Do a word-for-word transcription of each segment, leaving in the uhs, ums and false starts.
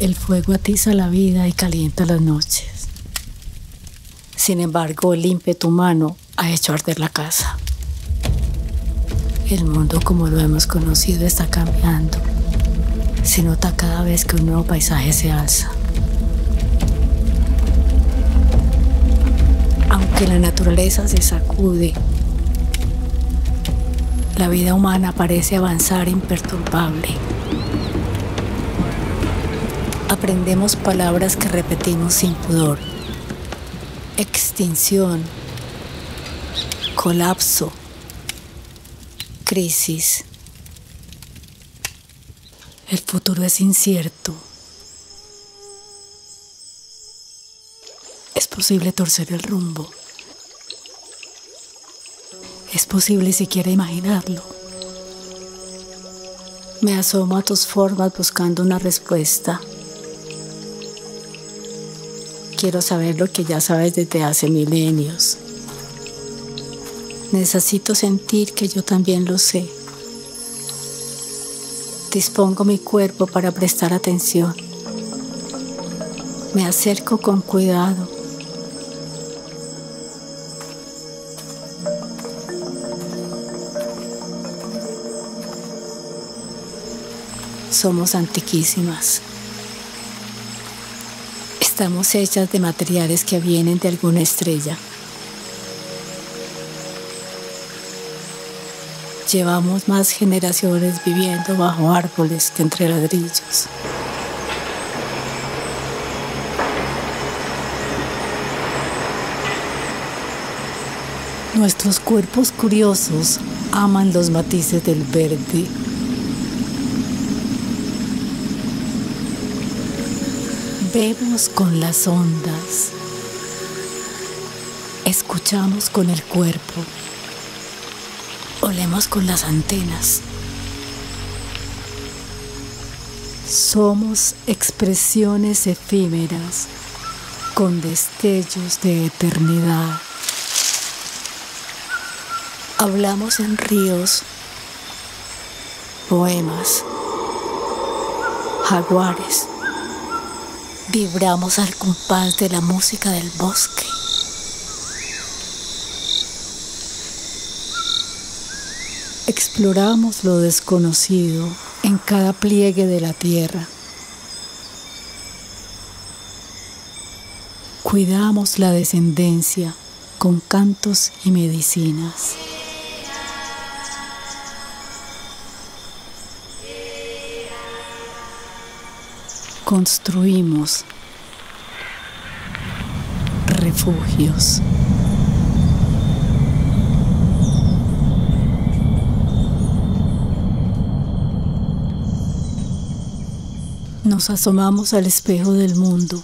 El fuego atiza la vida y calienta las noches. Sin embargo, el ímpetu humano ha hecho arder la casa. El mundo como lo hemos conocido está cambiando. Se nota cada vez que un nuevo paisaje se alza. Aunque la naturaleza se sacude, la vida humana parece avanzar imperturbable. Aprendemos palabras que repetimos sin pudor. Extinción, colapso, crisis. El futuro es incierto. Es posible torcer el rumbo. Es posible siquiera imaginarlo. Me asomo a tus formas buscando una respuesta. Quiero saber lo que ya sabes desde hace milenios. Necesito sentir que yo también lo sé. Dispongo mi cuerpo para prestar atención. Me acerco con cuidado. Somos antiquísimas. Estamos hechas de materiales que vienen de alguna estrella. Llevamos más generaciones viviendo bajo árboles que entre ladrillos. Nuestros cuerpos curiosos aman los matices del verde. Vemos con las ondas, escuchamos con el cuerpo, olemos con las antenas. Somos expresiones efímeras con destellos de eternidad. Hablamos en ríos, poemas, jaguares. Vibramos al compás de la música del bosque. Exploramos lo desconocido en cada pliegue de la tierra. Cuidamos la descendencia con cantos y medicinas. Construimos refugios. Nos asomamos al espejo del mundo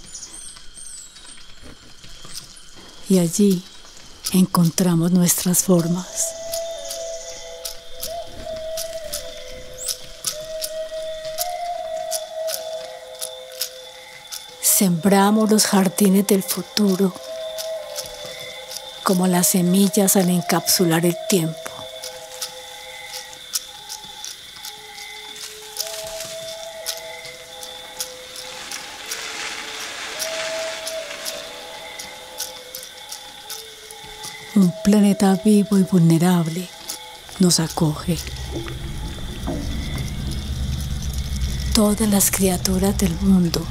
y allí encontramos nuestras formas. Sembramos los jardines del futuro como las semillas al encapsular el tiempo. Un planeta vivo y vulnerable nos acoge. Todas las criaturas del mundo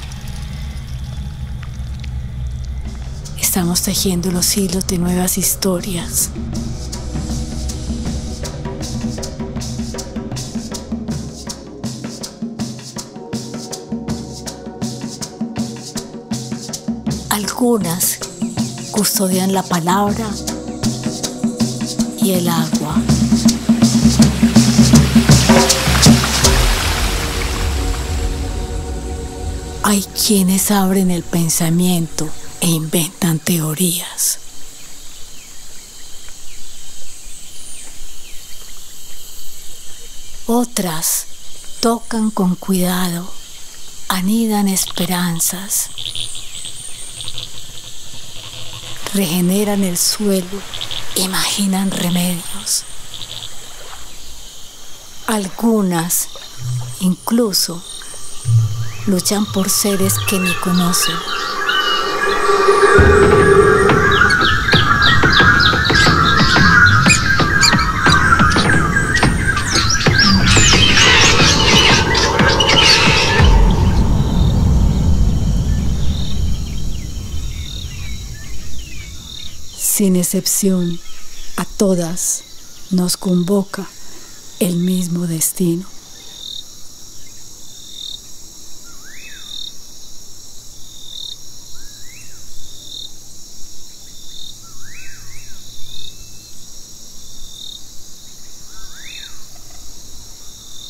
estamos tejiendo los hilos de nuevas historias. Algunas custodian la palabra y el agua. Hay quienes abren el pensamiento e inventan teorías. Otras tocan con cuidado, anidan esperanzas, regeneran el suelo, imaginan remedios. Algunas incluso luchan por seres que ni conocen. Sin excepción, a todas nos convoca el mismo destino.